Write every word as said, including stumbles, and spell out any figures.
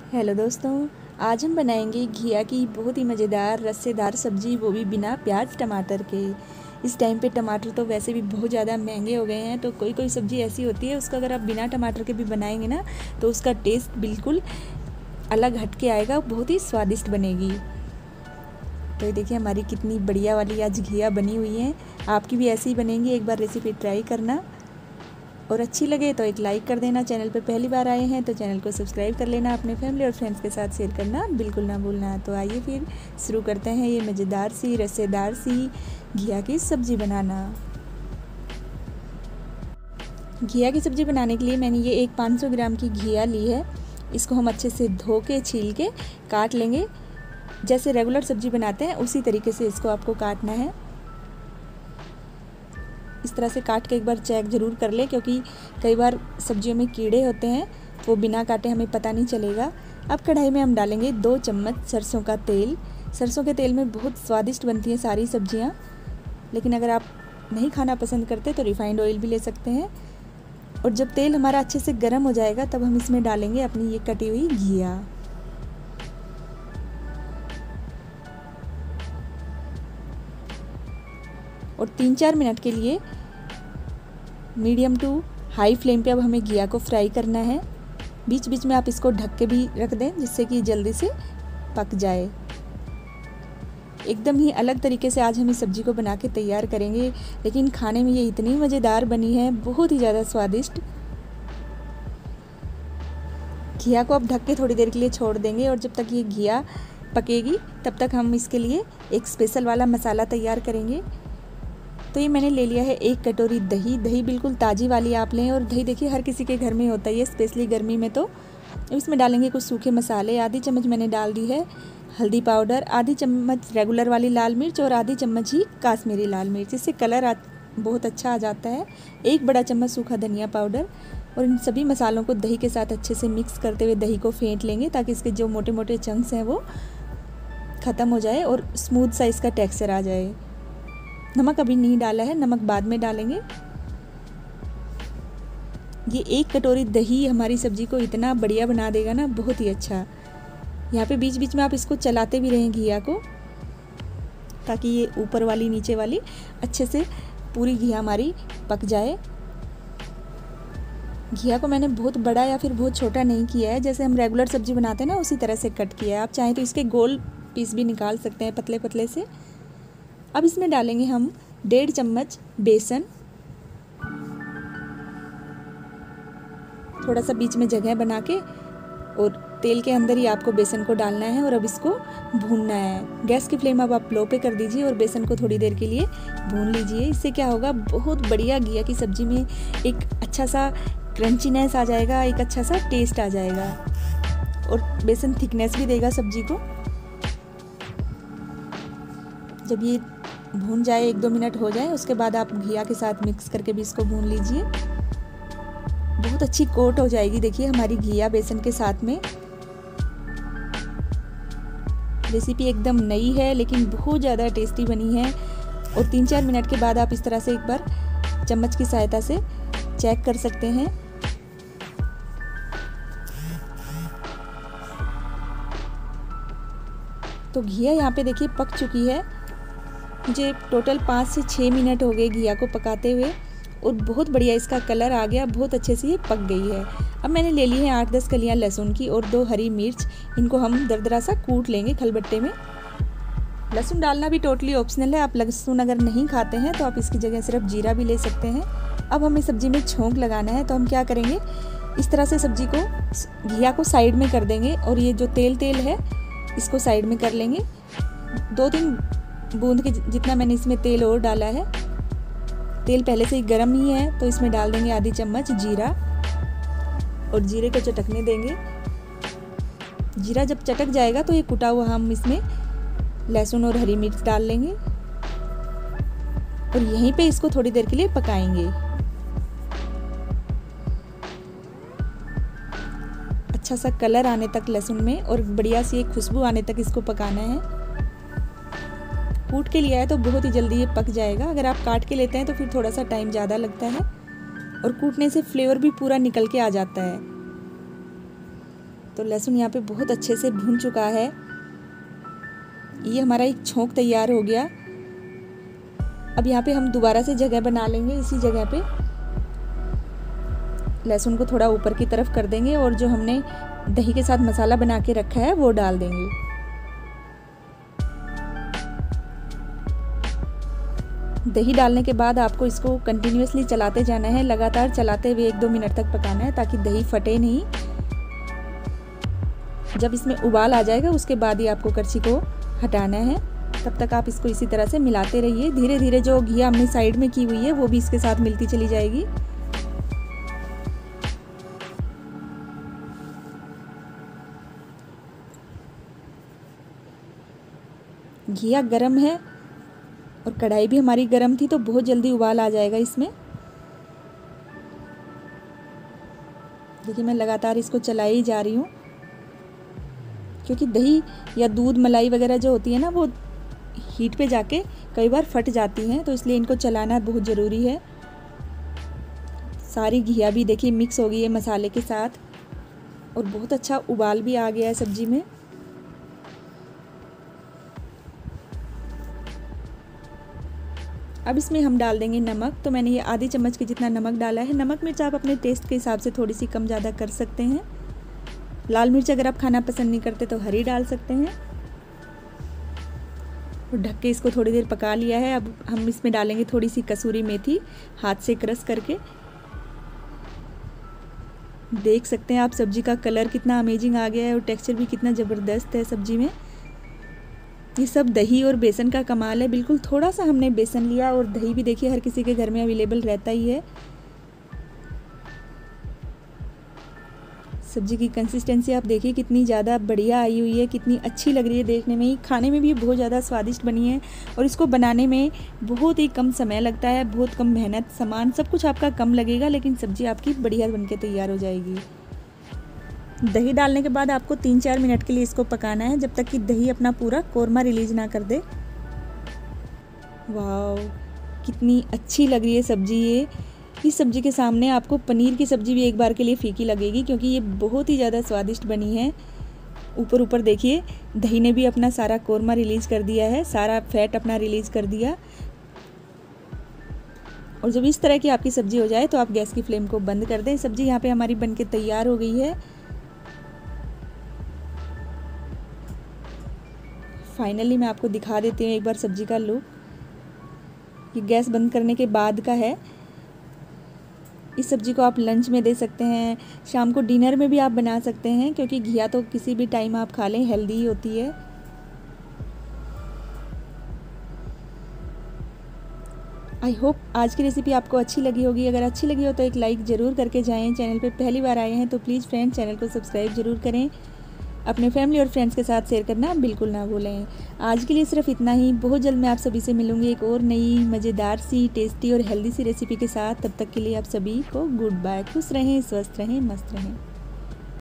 Hello दोस्तों, आज हम बनाएंगे घिया की बहुत ही मज़ेदार रस्सेदार सब्ज़ी, वो भी बिना प्याज टमाटर के। इस टाइम पे टमाटर तो वैसे भी बहुत ज़्यादा महंगे हो गए हैं, तो कोई कोई सब्ज़ी ऐसी होती है उसका अगर आप बिना टमाटर के भी बनाएंगे ना तो उसका टेस्ट बिल्कुल अलग हट के आएगा, बहुत ही स्वादिष्ट बनेगी। तो ये देखिए हमारी कितनी बढ़िया वाली आज घिया बनी हुई है। आपकी भी ऐसी ही बनेंगी, एक बार रेसिपी ट्राई करना और अच्छी लगे तो एक लाइक कर देना। चैनल पर पहली बार आए हैं तो चैनल को सब्सक्राइब कर लेना, अपने फैमिली और फ्रेंड्स के साथ शेयर करना बिल्कुल ना भूलना। तो आइए फिर शुरू करते हैं ये मज़ेदार सी रसेदार सी घिया की सब्ज़ी बनाना। घिया की सब्ज़ी बनाने के लिए मैंने ये एक पाँच सौ ग्राम की घिया ली है। इसको हम अच्छे से धो के छील के काट लेंगे। जैसे रेगुलर सब्ज़ी बनाते हैं उसी तरीके से इसको आपको काटना है। इस तरह से काट के एक बार चेक ज़रूर कर लें, क्योंकि कई बार सब्जियों में कीड़े होते हैं, वो बिना काटे हमें पता नहीं चलेगा। अब कढ़ाई में हम डालेंगे दो चम्मच सरसों का तेल। सरसों के तेल में बहुत स्वादिष्ट बनती हैं सारी सब्जियां, लेकिन अगर आप नहीं खाना पसंद करते तो रिफाइंड ऑयल भी ले सकते हैं। और जब तेल हमारा अच्छे से गर्म हो जाएगा तब हम इसमें डालेंगे अपनी ये कटी हुई घिया। और तीन चार मिनट के लिए मीडियम टू हाई फ्लेम पे अब हमें घिया को फ्राई करना है। बीच बीच में आप इसको ढक के भी रख दें, जिससे कि जल्दी से पक जाए। एकदम ही अलग तरीके से आज हम इस सब्ज़ी को बना के तैयार करेंगे, लेकिन खाने में ये इतनी मज़ेदार बनी है, बहुत ही ज़्यादा स्वादिष्ट। घिया को अब ढक के थोड़ी देर के लिए छोड़ देंगे, और जब तक ये घिया पकेगी तब तक हम इसके लिए एक स्पेशल वाला मसाला तैयार करेंगे। तो ये मैंने ले लिया है एक कटोरी दही। दही बिल्कुल ताज़ी वाली आप लें, और दही देखिए हर किसी के घर में होता है, स्पेशली गर्मी में। तो इसमें डालेंगे कुछ सूखे मसाले। आधी चम्मच मैंने डाल दी है हल्दी पाउडर, आधी चम्मच रेगुलर वाली लाल मिर्च और आधी चम्मच ही काश्मीरी लाल मिर्च, इससे कलर आ, बहुत अच्छा आ जाता है। एक बड़ा चम्मच सूखा धनिया पाउडर। और इन सभी मसालों को दही के साथ अच्छे से मिक्स करते हुए दही को फेंट लेंगे, ताकि इसके जो मोटे मोटे चंक्स हैं वो ख़त्म हो जाए और स्मूथ सा इसका टेक्सचर आ जाए। नमक अभी नहीं डाला है, नमक बाद में डालेंगे। ये एक कटोरी दही हमारी सब्ज़ी को इतना बढ़िया बना देगा ना, बहुत ही अच्छा। यहाँ पे बीच बीच में आप इसको चलाते भी रहें घिया को, ताकि ये ऊपर वाली नीचे वाली अच्छे से पूरी घिया हमारी पक जाए। घिया को मैंने बहुत बड़ा या फिर बहुत छोटा नहीं किया है, जैसे हम रेगुलर सब्ज़ी बनाते हैं ना उसी तरह से कट किया है। आप चाहें तो इसके गोल पीस भी निकाल सकते हैं पतले पतले से। अब इसमें डालेंगे हम डेढ़ चम्मच बेसन। थोड़ा सा बीच में जगह बना के और तेल के अंदर ही आपको बेसन को डालना है, और अब इसको भूनना है। गैस की फ्लेम अब आप लो पे कर दीजिए और बेसन को थोड़ी देर के लिए भून लीजिए। इससे क्या होगा, बहुत बढ़िया घिया की सब्ज़ी में एक अच्छा सा क्रंचीनेस आ जाएगा, एक अच्छा सा टेस्ट आ जाएगा, और बेसन थिकनेस भी देगा सब्ज़ी को। जब ये भून जाए, एक दो मिनट हो जाए, उसके बाद आप घिया के साथ मिक्स करके भी इसको भून लीजिए। बहुत अच्छी कोट हो जाएगी देखिए हमारी घिया बेसन के साथ में। रेसिपी एकदम नई है लेकिन बहुत ज़्यादा टेस्टी बनी है। और तीन चार मिनट के बाद आप इस तरह से एक बार चम्मच की सहायता से चेक कर सकते हैं। तो घिया यहाँ पे देखिए पक चुकी है। मुझे टोटल पाँच से छः मिनट हो गए घिया को पकाते हुए, और बहुत बढ़िया इसका कलर आ गया, बहुत अच्छे से ये पक गई है। अब मैंने ले ली है आठ दस कलियां लहसुन की और दो हरी मिर्च। इनको हम दरदरा सा कूट लेंगे खलबट्टे में। लहसुन डालना भी टोटली ऑप्शनल है, आप लहसुन अगर नहीं खाते हैं तो आप इसकी जगह सिर्फ जीरा भी ले सकते हैं। अब हमें सब्जी में छोंक लगाना है, तो हम क्या करेंगे, इस तरह से सब्जी को घिया को साइड में कर देंगे, और ये जो तेल तेल है इसको साइड में कर लेंगे। दो तीन बूंद के जितना मैंने इसमें तेल और डाला है। तेल पहले से ही गर्म ही है, तो इसमें डाल देंगे आधी चम्मच जीरा, और जीरे को चटकने देंगे। जीरा जब चटक जाएगा तो ये कुटा हुआ हम इसमें लहसुन और हरी मिर्च डाल लेंगे, और यहीं पे इसको थोड़ी देर के लिए पकाएंगे। अच्छा सा कलर आने तक लहसुन में, और बढ़िया सी एक खुशबू आने तक इसको पकाना है। कूट के लिया है तो बहुत ही जल्दी ये पक जाएगा। अगर आप काट के लेते हैं तो फिर थोड़ा सा टाइम ज़्यादा लगता है, और कूटने से फ्लेवर भी पूरा निकल के आ जाता है। तो लहसुन यहाँ पे बहुत अच्छे से भून चुका है। ये हमारा एक छोंक तैयार हो गया। अब यहाँ पे हम दोबारा से जगह बना लेंगे। इसी जगह पे लहसुन को थोड़ा ऊपर की तरफ कर देंगे और जो हमने दही के साथ मसाला बना के रखा है वो डाल देंगे। दही डालने के बाद आपको इसको कंटिन्यूअसली चलाते जाना है, लगातार चलाते हुए एक दो मिनट तक पकाना है ताकि दही फटे नहीं। जब इसमें उबाल आ जाएगा उसके बाद ही आपको कड़छी को हटाना है। तब तक आप इसको इसी तरह से मिलाते रहिए। धीरे धीरे जो घिया हमने साइड में की हुई है वो भी इसके साथ मिलती चली जाएगी। घिया गरम है और कढ़ाई भी हमारी गरम थी तो बहुत जल्दी उबाल आ जाएगा इसमें। देखिए मैं लगातार इसको चलाई ही जा रही हूँ, क्योंकि दही या दूध मलाई वगैरह जो होती है ना वो हीट पे जाके कई बार फट जाती हैं, तो इसलिए इनको चलाना बहुत ज़रूरी है। सारी घिया भी देखिए मिक्स हो गई है मसाले के साथ और बहुत अच्छा उबाल भी आ गया है सब्जी में। अब इसमें हम डाल देंगे नमक। तो मैंने ये आधी चम्मच के जितना नमक डाला है। नमक मिर्च आप अपने टेस्ट के हिसाब से थोड़ी सी कम ज़्यादा कर सकते हैं। लाल मिर्च अगर आप खाना पसंद नहीं करते तो हरी डाल सकते हैं। और ढक के इसको थोड़ी देर पका लिया है। अब हम इसमें डालेंगे थोड़ी सी कसूरी मेथी हाथ से क्रश करके। देख सकते हैं आप सब्जी का कलर कितना अमेजिंग आ गया है और टेक्सचर भी कितना ज़बरदस्त है सब्जी में। ये सब दही और बेसन का कमाल है। बिल्कुल थोड़ा सा हमने बेसन लिया और दही भी देखिए हर किसी के घर में अवेलेबल रहता ही है। सब्जी की कंसिस्टेंसी आप देखिए कितनी ज़्यादा बढ़िया आई हुई है, कितनी अच्छी लग रही है देखने में ही। खाने में भी बहुत ज़्यादा स्वादिष्ट बनी है और इसको बनाने में बहुत ही कम समय लगता है, बहुत कम मेहनत, सामान सब कुछ आपका कम लगेगा, लेकिन सब्जी आपकी बढ़िया बनके तैयार हो जाएगी। दही डालने के बाद आपको तीन चार मिनट के लिए इसको पकाना है, जब तक कि दही अपना पूरा कोरमा रिलीज ना कर दे। वाह कितनी अच्छी लग रही है सब्जी। ये इस सब्जी के सामने आपको पनीर की सब्जी भी एक बार के लिए फीकी लगेगी, क्योंकि ये बहुत ही ज़्यादा स्वादिष्ट बनी है। ऊपर ऊपर देखिए दही ने भी अपना सारा कोरमा रिलीज़ कर दिया है, सारा फैट अपना रिलीज़ कर दिया। और जब इस तरह की आपकी सब्जी हो जाए तो आप गैस की फ्लेम को बंद कर दें। सब्जी यहाँ पे हमारी बनके तैयार हो गई है। फाइनली मैं आपको दिखा देती हूँ एक बार सब्जी का लुक। ये गैस बंद करने के बाद का है। इस सब्जी को आप लंच में दे सकते हैं, शाम को डिनर में भी आप बना सकते हैं, क्योंकि घिया तो किसी भी टाइम आप खा लें हेल्दी ही होती है। आई होप आज की रेसिपी आपको अच्छी लगी होगी। अगर अच्छी लगी हो तो एक लाइक ज़रूर करके जाएं। चैनल पे पहली बार आए हैं तो प्लीज़ फ्रेंड चैनल को सब्सक्राइब ज़रूर करें। अपने फैमिली और फ्रेंड्स के साथ शेयर करना बिल्कुल ना भूलें। आज के लिए सिर्फ इतना ही। बहुत जल्द मैं आप सभी से मिलूंगी एक और नई मज़ेदार सी, टेस्टी और हेल्दी सी रेसिपी के साथ। तब तक के लिए आप सभी को गुड बाय। खुश रहें, स्वस्थ रहें, मस्त रहें।